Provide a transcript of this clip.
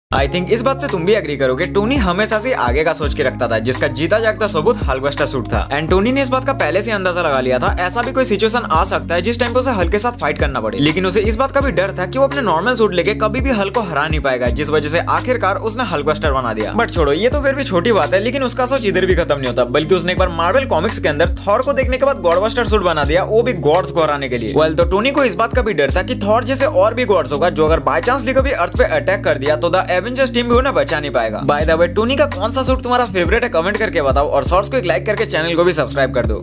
I think इस बात से तुम भी एग्री करोगे, टोनी हमेशा से आगे का सोच के रखता था, जिसका जीता जागता सबूत हल्कबस्टर सूट था। एंड टोनी ने इस बात का पहले से अंदाजा लगा लिया था ऐसा भी कोई सिचुएशन आ सकता है जिस टाइम पे उसे हल्क के साथ फाइट करना पड़े। लेकिन उसे इस बात का भी डर था कि वो अपने नॉर्मल सूट लेके कभी भी हल्क को हरा नहीं पाएगा, जिस वजह से आखिरकार उसने हल्कबस्टर बना दिया। बट छोड़ो, ये तो फिर भी छोटी बात है, लेकिन उसका सोच इधर भी खत्म नहीं होता, बल्कि उसने एक बार मार्वल कॉमिक्स के अंदर थॉर को देखने के बाद गॉडबस्टर सूट बना दिया, वो भी गॉड्स को हराने के लिए। वेल, तो टोनी को इस बात का भी डर था कि थॉर जैसे और भी गॉड्स होगा जो अगर बाय चांसली कभी अर्थ पे अटैक कर दिया तो द एवेंजर्स टीम भी उन्हें बचा नहीं पाएगा। बाय द वे, टोनी का कौन सा सूट तुम्हारा फेवरेट है कमेंट करके बताओ, और शॉर्ट्स को एक लाइक करके चैनल को भी सब्सक्राइब कर दो।